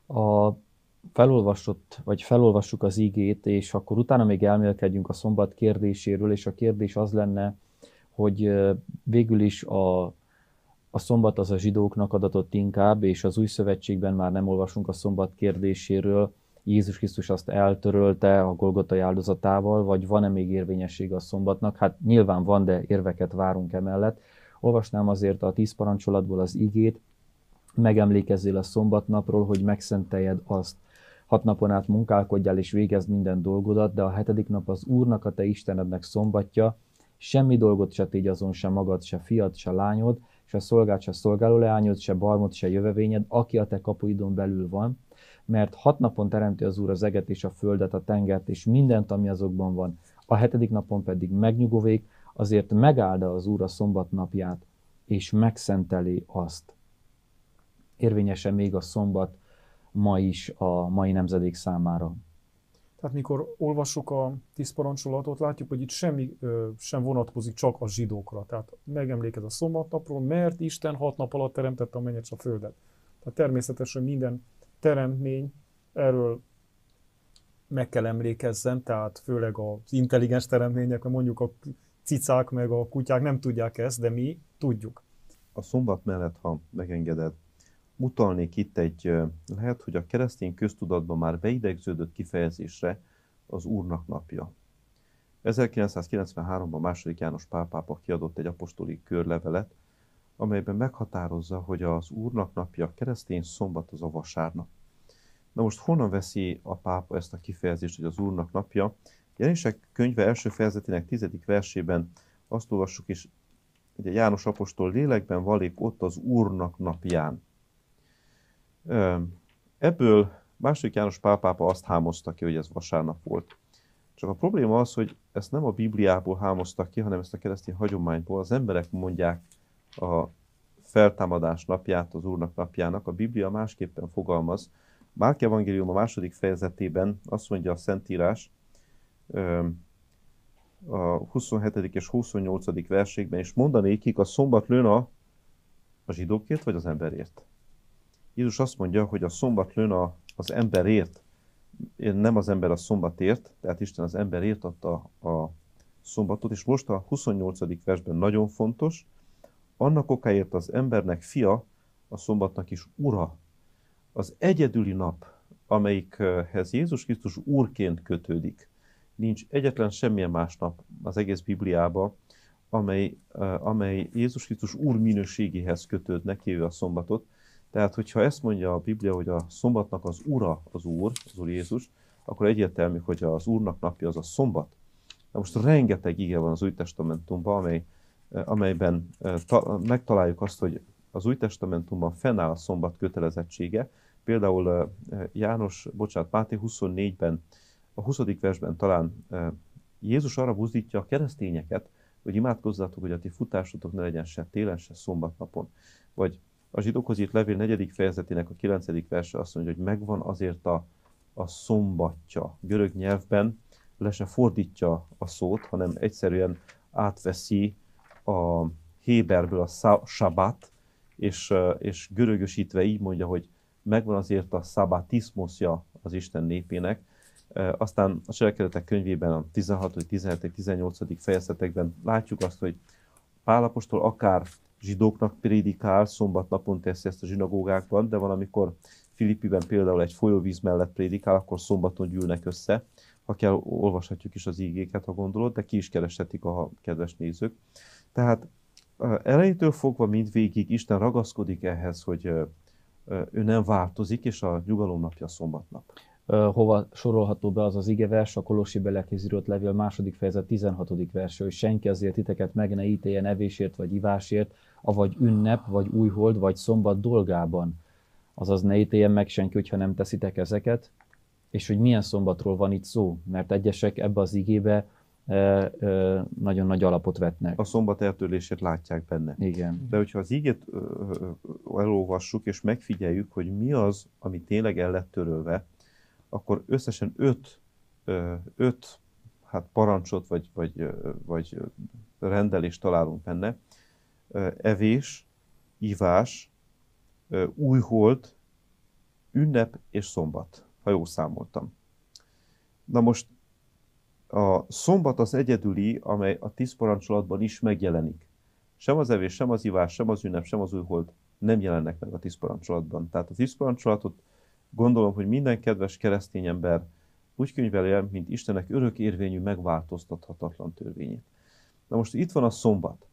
Felolvassuk az igét, és akkor utána még elmélkedjünk a szombat kérdéséről, és a kérdés az lenne, hogy végül is a szombat az a zsidóknak adatott inkább, és az új szövetségben már nem olvasunk a szombat kérdéséről. Jézus Krisztus azt eltörölte a Golgotai áldozatával, vagy van-e még érvényessége a szombatnak? Hát nyilván van, de érveket várunk emellett. Olvasnám azért a 10 parancsolatból az igét, megemlékezzél a szombatnapról, hogy megszenteljed azt. 6 napon át munkálkodjál és végezd minden dolgodat, de a 7. nap az Úrnak, a te Istenednek szombatja, semmi dolgot se tégy azon, se magad, se fiad, se lányod, se szolgád, se szolgálóleányod, se barmod, se jövevényed, aki a te kapuidon belül van, mert 6 napon teremti az Úr az eget és a földet, a tengert és mindent, ami azokban van. A 7. napon pedig megnyugovék, azért megálda az Úr a szombat napját, és megszenteli azt. Érvényesen még a szombat ma is a mai nemzedék számára. Tehát mikor olvassuk a 10 parancsolatot, látjuk, hogy itt semmi sem vonatkozik csak a zsidókra. Tehát megemlékez a szombatnapról, mert Isten 6 nap alatt teremtette a mennyet és a földet. Tehát természetesen minden teremtmény erről meg kell emlékezzen, tehát főleg az intelligens teremtmények, mondjuk a cicák meg a kutyák nem tudják ezt, de mi tudjuk. A szombat mellett, ha megengeded, utalnék itt lehet, hogy a keresztény köztudatban már beidegződött kifejezésre az Úrnak napja. 1993-ban II. János Pál pápa kiadott egy apostoli körlevelet, amelyben meghatározza, hogy az Úrnak napja, a keresztény szombat az a vasárnap. Na most honnan veszi a pápa ezt a kifejezést, hogy az Úrnak napja? Jelenések könyve első fejezetének 10. versében azt olvassuk is, hogy a János apostol lélekben valék ott az Úrnak napján. Ebből II. János Pál pápa azt hámozta ki, hogy ez vasárnap volt. Csak a probléma az, hogy ezt nem a Bibliából hámoztak ki, hanem ezt a keresztény hagyományból. Az emberek mondják a feltámadás napját az Úrnak napjának. A Biblia másképpen fogalmaz. Márk evangélium a 2. fejezetében azt mondja a Szentírás, a 27. és 28. versékben is mondanékik, a szombat lőn a zsidókért vagy az emberért. Jézus azt mondja, hogy a szombat lőn az emberért, nem az ember a szombatért, tehát Isten az emberért adta a szombatot, és most a 28. versben nagyon fontos, annak okáért az embernek fia, a szombatnak is ura. Az egyedüli nap, amelyikhez Jézus Krisztus úrként kötődik. Nincs egyetlen semmilyen más nap az egész Bibliában, amely Jézus Krisztus úr minőségéhez kötődnek, hívja a szombatot. Tehát, hogyha ezt mondja a Biblia, hogy a szombatnak az ura az Úr Jézus, akkor egyértelmű, hogy az Úrnak napja az a szombat. Na most rengeteg ige van az Új Testamentumban, amelyben megtaláljuk azt, hogy az Új Testamentumban fennáll a szombat kötelezettsége. Például Máté 24-ben, a 20. versben talán Jézus arra buzdítja a keresztényeket, hogy imádkozzatok, hogy a ti futásotok ne legyen se télen, se szombatnapon. Vagy a zsidókhoz írt levél 4. fejezetének a 9. verse azt mondja, hogy megvan azért a szombatja. Görög nyelvben le se fordítja a szót, hanem egyszerűen átveszi a héberből a sabbat, és görögösítve így mondja, hogy megvan azért a szabbatismoszja az Isten népének. Aztán a Cselekedetek könyvében a 16., 17., 18. fejezetekben látjuk azt, hogy Pál apostol akár zsidóknak prédikál, szombatnapon teszi ezt a zsinagógákban, de valamikor Filippiben például egy folyóvíz mellett prédikál, akkor szombaton gyűlnek össze. Ha kell, olvashatjuk is az ígéket, ha gondolod, de ki is kereshetik a kedves nézők. Tehát elejétől fogva mindvégig Isten ragaszkodik ehhez, hogy ő nem változik, és a nyugalom napja a szombatnap. Hova sorolható be az az igevers, a Kolossi belekhez írott levél 2. fejezet 16. verse, hogy senki azért titeket meg ne ítéljen evésért vagy ivásért, avagy ünnep, vagy újhold, vagy szombat dolgában. Azaz ne ítéljen meg senki, hogyha nem teszitek ezeket. És hogy milyen szombatról van itt szó, mert egyesek ebbe az igébe nagyon nagy alapot vetnek. A szombat eltörlését látják benne. Igen. De hogyha az igét elolvassuk és megfigyeljük, hogy mi az, ami tényleg el lett törölve, akkor összesen 5 parancsot vagy rendelést találunk benne. Evés, ivás, újhold, ünnep és szombat, ha jól számoltam. Na most a szombat az egyedüli, amely a 10 parancsolatban is megjelenik. Sem az evés, sem az ivás, sem az ünnep, sem az újhold nem jelennek meg a 10 parancsolatban. Tehát a 10 parancsolatot gondolom, hogy minden kedves keresztény ember úgy könyveli el, mint Istennek örök érvényű, megváltoztathatatlan törvényét. Na most itt van a szombat.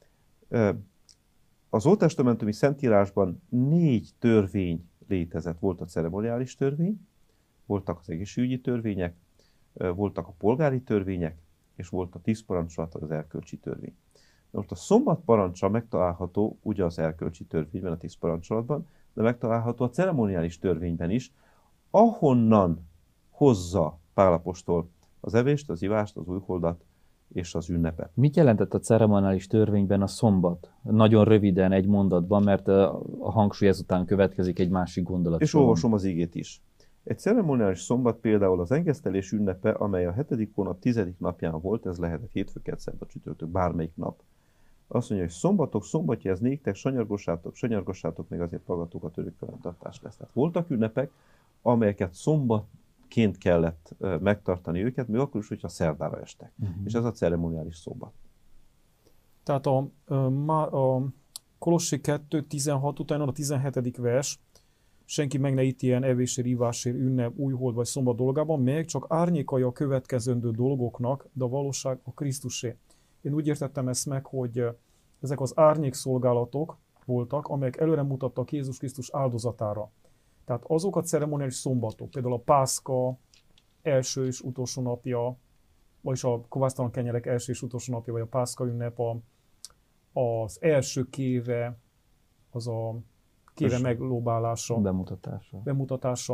Az ótestamentumi szentírásban 4 törvény létezett. Volt a ceremoniális törvény, voltak az egészségügyi törvények, voltak a polgári törvények, és volt a 10 parancsolat, az erkölcsi törvény. Na most a szombat parancsa megtalálható ugye az erkölcsi törvényben, a 10 parancsolatban, de megtalálható a ceremoniális törvényben is, ahonnan hozza Pál apostol az evést, az ivást, az újholdat és az ünnepet. Mit jelentett a ceremoniális törvényben a szombat? Nagyon röviden, egy mondatban, mert a hangsúly ezután következik egy másik gondolat. És olvasom az igét is. Egy ceremoniális szombat például az engesztelés ünnepe, amely a 7. hónap 10. napján volt, ez lehetett hétfő, kedd, szerda, csütörtök, bármelyik nap. Azt mondja, hogy szombatja ez néktek, sanyargossátok, még azért magatokat örökfenntartás lesz. Tehát voltak ünnepek, amelyeket szombatként kellett megtartani őket, még akkor is, hogyha szerdára estek. És ez a ceremoniális szombat. Tehát a Kolossi 2.16 után a 17. vers, senki meg ne ítéljen evésért, ivásért, ünnep, újhold vagy szombat dolgában, melyek csak árnyékai a következendő dolgoknak, de a valóság a Krisztusé. Én úgy értettem ezt meg, hogy ezek az árnyékszolgálatok voltak, amelyek előre mutattak Jézus Krisztus áldozatára. Tehát azok a ceremoniális szombatok, például a Pászka első és utolsó napja, vagyis a kovásztalan kenyerek első és utolsó napja, vagy a Pászka ünnep, az első kéve, az a kéve meglóbálása, bemutatása.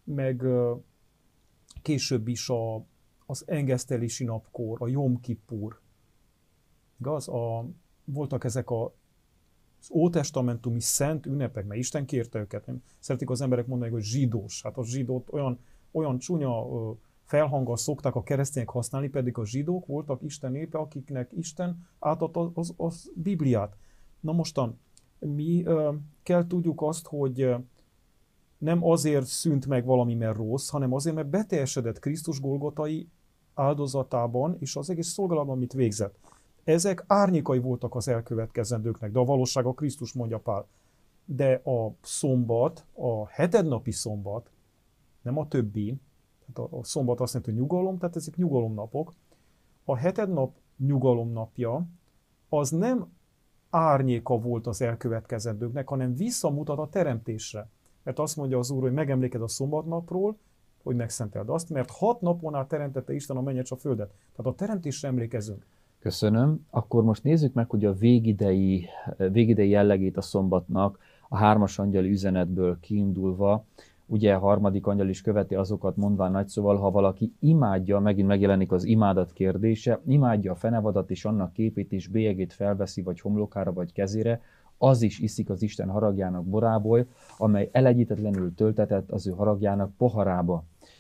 meg később is az engesztelési napkor, a Jom Kippur. Igaz? Voltak ezek az ótestamentumi szent ünnepek, mert Isten kérte őket. Nem szeretik az emberek mondani, hogy zsidós. Hát a zsidót olyan csúnya felhanggal szokták a keresztények használni, pedig a zsidók voltak Isten népe, akiknek Isten átadta az Bibliát. Na mostan, mi kell tudjuk azt, hogy nem azért szűnt meg valami, mert rossz, hanem azért, mert beteljesedett Krisztus golgotai áldozatában és az egész szolgálatban, amit végzett. Ezek árnyékai voltak az elkövetkezendőknek, de a valóság a Krisztus, mondja Pál. De a szombat, a hetednapi szombat, nem a többi, tehát a szombat azt jelenti, hogy nyugalom, tehát ezek nyugalomnapok. A hetednap nyugalomnapja az nem árnyéka volt az elkövetkezendőknek, hanem visszamutat a teremtésre. Mert azt mondja az Úr, hogy megemléked a szombatnapról, hogy megszenteld azt, mert 6 napon át teremtette Isten a mennyet és a földet. Tehát a teremtésre emlékezünk. Köszönöm. Akkor most nézzük meg, hogy a végidei jellegét a szombatnak a 3. angyali üzenetből kiindulva, ugye a 3. angyal is követi azokat, mondván nagy szóval, ha valaki imádja, megint megjelenik az imádat kérdése, imádja a fenevadat és annak képét és bélyegét felveszi, vagy homlokára, vagy kezére, az is iszik az Isten haragjának borából, amely elegyítetlenül töltetett az ő haragjának poharába.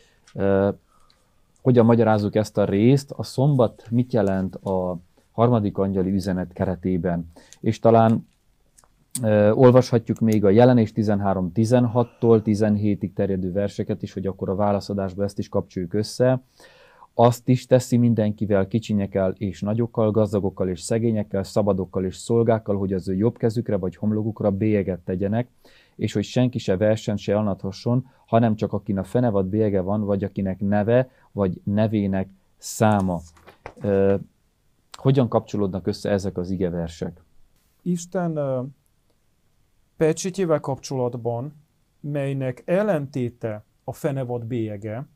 Hogyan magyarázzuk ezt a részt? A szombat mit jelent a 3. angyali üzenet keretében? És talán olvashatjuk még a Jelenés 13:16-tól 17-ig terjedő verseket is, hogy akkor a válaszadásba ezt is kapcsoljuk össze. Azt is teszi mindenkivel, kicsinyekkel és nagyokkal, gazdagokkal és szegényekkel, szabadokkal és szolgákkal, hogy az ő jobb kezükre vagy homlokukra bélyeget tegyenek, és hogy senki se versen, se alnathasson, hanem csak akin a fenevad bélyege van, vagy akinek neve, vagy nevének száma. Hogyan kapcsolódnak össze ezek az igeversek? Isten pecsétjével kapcsolatban, melynek ellentéte a fenevad bélyege,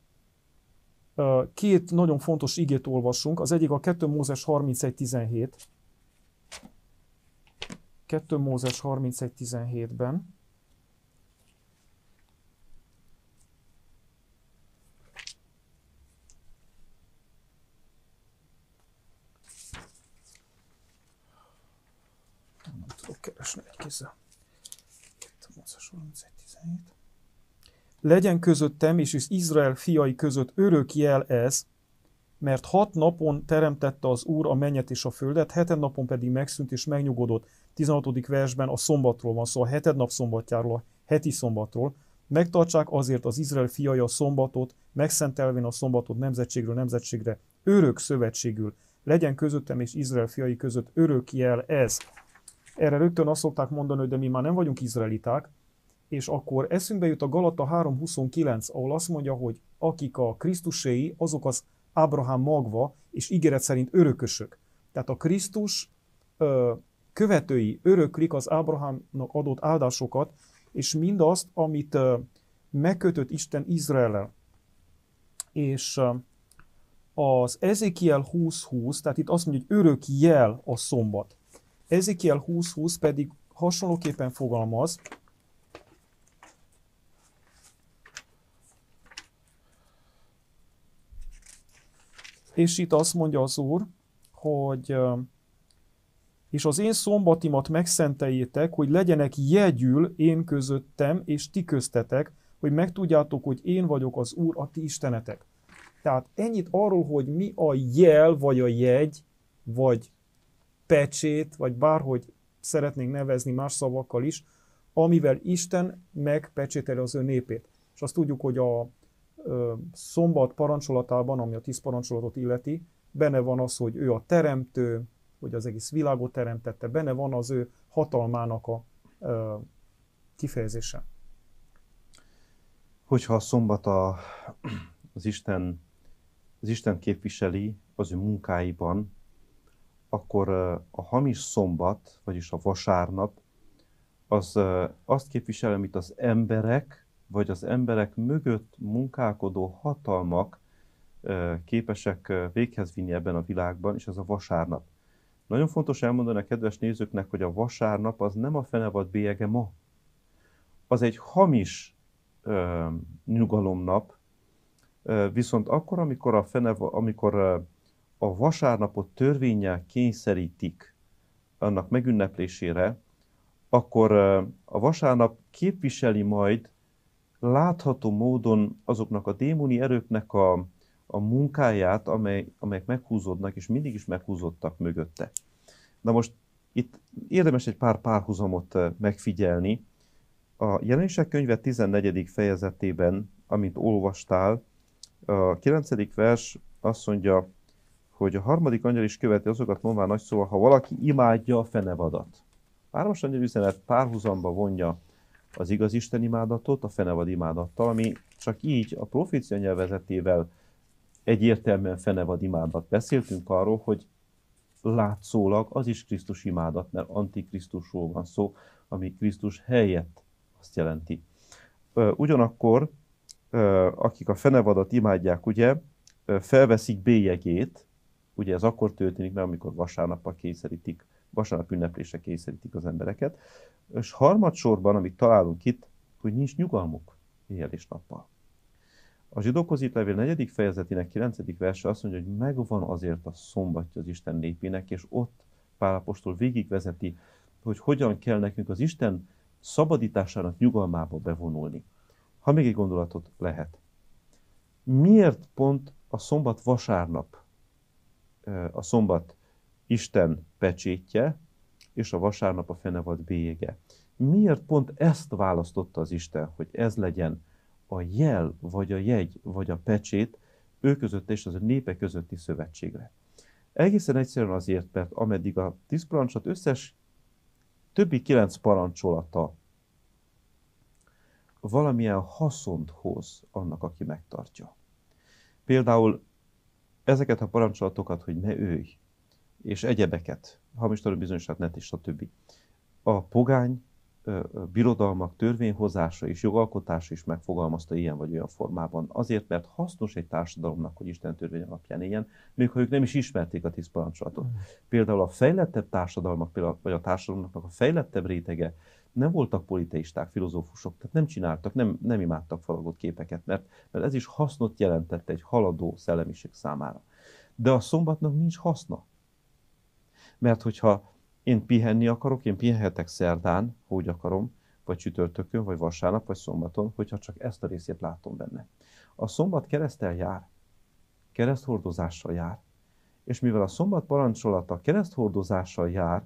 2 nagyon fontos igét olvasunk. Az egyik a 2 Mózes 31:17. 2 Mózes 31:17-ben. Nem tudok keresni egy kézzel. 2 Mózes 31:17. Legyen közöttem és az Izrael fiai között örök jel ez, mert 6 napon teremtette az Úr a mennyet és a földet, 7. napon pedig megszűnt és megnyugodott. 16. versben a szombatról van szó, a 7. nap szombatjáról, a heti szombatról. Megtartsák azért az Izrael fiai a szombatot, megszentelvén a szombatot nemzetségről nemzetségre, örök szövetségül. Legyen közöttem és Izrael fiai között örök jel ez. Erre rögtön azt szokták mondani, hogy de mi már nem vagyunk izraeliták, és akkor eszünkbe jut a Galata 3:29, ahol azt mondja, hogy akik a Krisztuséi, azok az Ábrahám magva, és ígéret szerint örökösök. Tehát a Krisztus követői öröklik az Ábrahámnak adott áldásokat, és mindazt, amit megkötött Isten Izraellel. És az Ezékiel 20:20, tehát itt azt mondja, hogy örök jel a szombat. Ezékiel 20:20 pedig hasonlóképpen fogalmaz, és itt azt mondja az Úr, hogy és az én szombatimat megszenteljétek, hogy legyenek jegyül én közöttem, és ti köztetek, hogy megtudjátok, hogy én vagyok az Úr, a ti istenetek. Tehát ennyit arról, hogy mi a jel, vagy a jegy, vagy pecsét, vagy bárhogy szeretnénk nevezni más szavakkal is, amivel Isten megpecsételi az ő népét. És azt tudjuk, hogy a szombat parancsolatában, ami a 10 parancsolatot illeti, benne van az, hogy ő a teremtő, hogy az egész világot teremtette, benne van az ő hatalmának a kifejezése. Hogyha a szombat az Isten képviseli az ő munkáiban, akkor a hamis szombat, vagyis a vasárnap, az azt képviseli, amit az emberek, vagy az emberek mögött munkálkodó hatalmak képesek véghez vinni ebben a világban, és ez a vasárnap. Nagyon fontos elmondani a kedves nézőknek, hogy a vasárnap az nem a fenevad bélyege ma. Az egy hamis nyugalomnap, viszont akkor, amikor a vasárnapot törvénnyel kényszerítik annak megünneplésére, akkor a vasárnap képviseli majd látható módon azoknak a démoni erőknek a munkáját, amelyek meghúzódnak, és mindig is meghúzódtak mögötte. Na most itt érdemes egy pár párhuzamot megfigyelni. A Jelenések könyve 14. fejezetében, amit olvastál, a 9. vers azt mondja, hogy a harmadik angyal is követi azokat, mondván nagy szóval, ha valaki imádja a fenevadat. Hármas angyal üzenet párhuzamba vonja az igaz Isten imádatot a fenevad imádattal, ami csak így a profécia nyelvezetével egyértelműen fenevad imádat. Beszéltünk arról, hogy látszólag az is Krisztus imádat, mert antikrisztusról van szó, ami Krisztus helyett azt jelenti. Ugyanakkor, akik a fenevadat imádják, ugye, felveszik bélyegét, ugye ez akkor történik, mert amikor vasárnap ünneplésre kényszerítik az embereket, és harmadsorban, amit találunk itt, hogy nincs nyugalmuk éjjel és nappal. A Zsidókhoz írt levél 4. fejezetének 9. verse azt mondja, hogy megvan azért a szombatja az Isten népének, és ott Pál apostol végigvezeti, hogy hogyan kell nekünk az Isten szabadításának nyugalmába bevonulni. Ha még egy gondolatot lehet. Miért pont a szombat vasárnap? A szombat Isten pecsétje, és a vasárnap a fenevad bélyege. Miért pont ezt választotta az Isten, hogy ez legyen a jel, vagy a jegy, vagy a pecsét ő között és az a népe közötti szövetségre? Egészen egyszerűen azért, mert ameddig a 10 parancsolat összes többi 9 parancsolata valamilyen haszont hoz annak, aki megtartja. Például ezeket a parancsolatokat, hogy ne ölj, és egyebeket, hamis tanúbizonyságot ne, és stb. A pogány birodalmak törvényhozása és jogalkotása is megfogalmazta ilyen vagy olyan formában. Azért, mert hasznos egy társadalomnak, hogy Isten törvény alapján éljen, még ha ők nem is ismerték a 10 parancsolatot. Például a fejlettebb társadalmak, vagy a társadalomnak a fejlettebb rétege nem voltak politeisták, filozófusok, tehát nem csináltak, nem imádtak faragott képeket, mert ez is hasznot jelentett egy haladó szellemiség számára. De a szombatnak nincs haszna. Mert hogyha én pihenni akarok, én pihenhetek szerdán, ha úgy akarom, vagy csütörtökön, vagy vasárnap, vagy szombaton, hogyha csak ezt a részét látom benne. A szombat kereszttel jár, kereszthordozással jár, és mivel a szombat parancsolata kereszthordozással jár,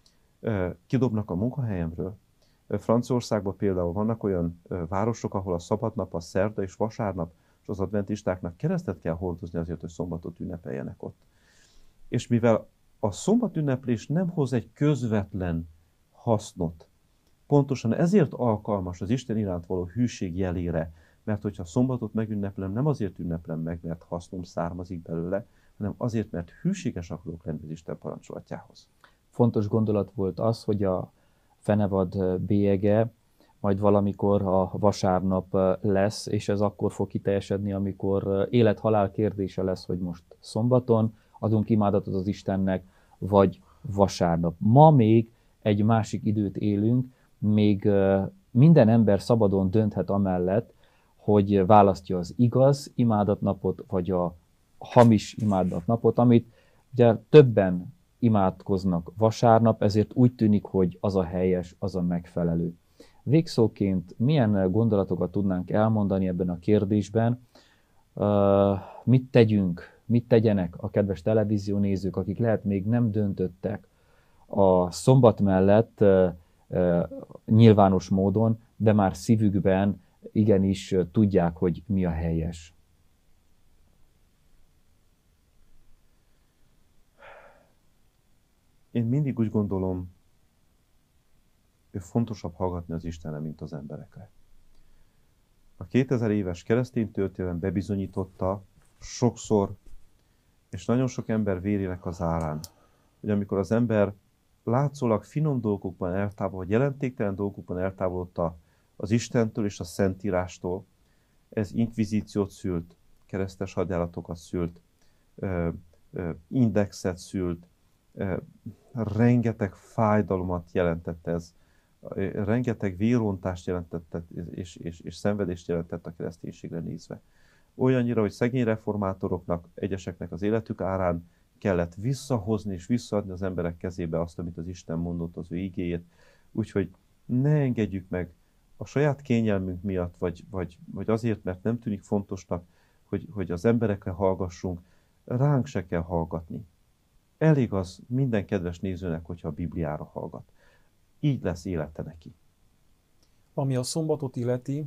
kidobnak a munkahelyemről. Franciaországban például vannak olyan városok, ahol a szabadnap, a szerda és vasárnap, és az adventistáknak keresztet kell hordozni azért, hogy szombatot ünnepeljenek ott. És mivel a szombatünneplés nem hoz egy közvetlen hasznot, pontosan ezért alkalmas az Isten iránt való hűség jelére, mert hogyha szombatot megünneplem, nem azért ünneplem meg, mert hasznom származik belőle, hanem azért, mert hűséges akarok lenni az Isten parancsolatjához. Fontos gondolat volt az, hogy a fenevad bélyege majd valamikor a vasárnap lesz, és ez akkor fog kiteljesedni, amikor élet-halál kérdése lesz, hogy most szombaton adunk imádatot az Istennek, vagy vasárnap. Ma még egy másik időt élünk, még minden ember szabadon dönthet amellett, hogy választja az igaz imádatnapot, vagy a hamis imádatnapot, amit ugye többen imádkoznak vasárnap, ezért úgy tűnik, hogy az a helyes, az a megfelelő. Végszóként milyen gondolatokat tudnánk elmondani ebben a kérdésben? Mit tegyünk, mit tegyenek a kedves televíziónézők, akik lehet még nem döntöttek a szombat mellett nyilvános módon, de már szívükben igenis tudják, hogy mi a helyes. Én mindig úgy gondolom, hogy fontosabb hallgatni az Istenre, mint az emberekre. A 2000 éves keresztény történelem bebizonyította sokszor, és nagyon sok ember vérének az árán, hogy amikor az ember látszólag finom dolgokban eltávol, vagy jelentéktelen dolgokban eltávolodta az Istentől és a Szentírástól, ez inkvizíciót szült, keresztes hadjáratokat szült, indexet szült, rengeteg fájdalmat jelentett ez rengeteg vérontást jelentett és szenvedést jelentett a kereszténységre nézve. Olyannyira, hogy szegény reformátoroknak, egyeseknek az életük árán kellett visszahozni és visszaadni az emberek kezébe azt, amit az Isten mondott, az ő igéjét. Úgyhogy ne engedjük meg a saját kényelmünk miatt, vagy azért, mert nem tűnik fontosnak, hogy az emberekre hallgassunk, ránk se kell hallgatni. Elég az minden kedves nézőnek, hogyha a Bibliára hallgat. Így lesz élete neki. Ami a szombatot illeti,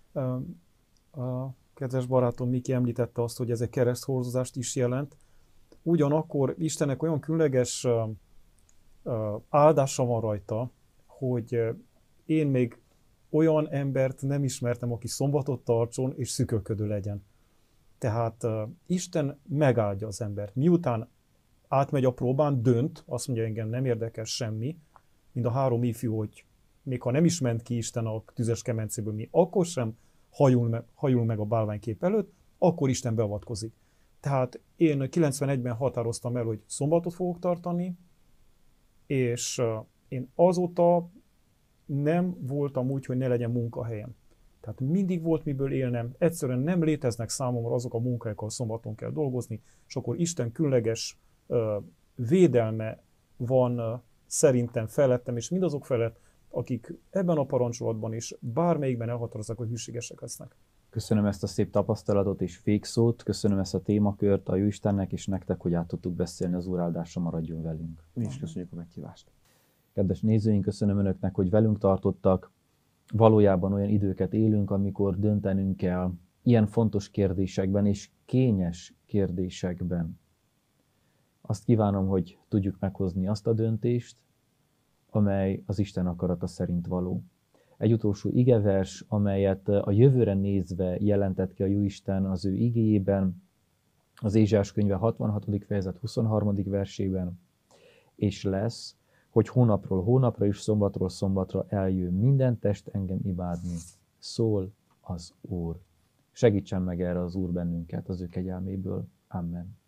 a kedves barátom Miki említette azt, hogy ez egy kereszthordozást is jelent. Ugyanakkor Istennek olyan különleges áldása van rajta, hogy én még olyan embert nem ismertem, aki szombatot tartson és szükölködő legyen. Tehát Isten megáldja az embert. Miután átmegy a próbán, dönt, azt mondja, engem nem érdekel semmi, mint a 3 ifjú, hogy még ha nem is ment ki Isten a tüzes kemencéből, mi akkor sem hajul meg a bálványkép előtt, akkor Isten beavatkozik. Tehát én 91-ben határoztam el, hogy szombatot fogok tartani, és én azóta nem voltam úgy, hogy ne legyen munkahelyem. Tehát mindig volt miből élnem, egyszerűen nem léteznek számomra azok a munkahelyek, ahol szombaton kell dolgozni, és akkor Isten különleges védelme van szerintem felettem, és mindazok felett, akik ebben a parancsolatban is bármelyikben elhatározzák, hogy hűségesek lesznek. Köszönöm ezt a szép tapasztalatot és fékszót, köszönöm ezt a témakört a Jóistennek és nektek, hogy át tudtuk beszélni, az Úr áldása maradjon velünk. Mi is köszönjük a meghívást. Kedves nézőink, köszönöm önöknek, hogy velünk tartottak. Valójában olyan időket élünk, amikor döntenünk kell ilyen fontos kérdésekben és kényes kérdésekben. Azt kívánom, hogy tudjuk meghozni azt a döntést, amely az Isten akarata szerint való. Egy utolsó igevers, amelyet a jövőre nézve jelentett ki a Jóisten az ő igéjében, az Ézsaiás könyve 66. fejezet 23. versében, és lesz, hogy hónapról hónapra és szombatról szombatra eljön minden test engem imádni, szól az Úr. Segítsen meg erre az Úr bennünket az ő kegyelméből. Amen.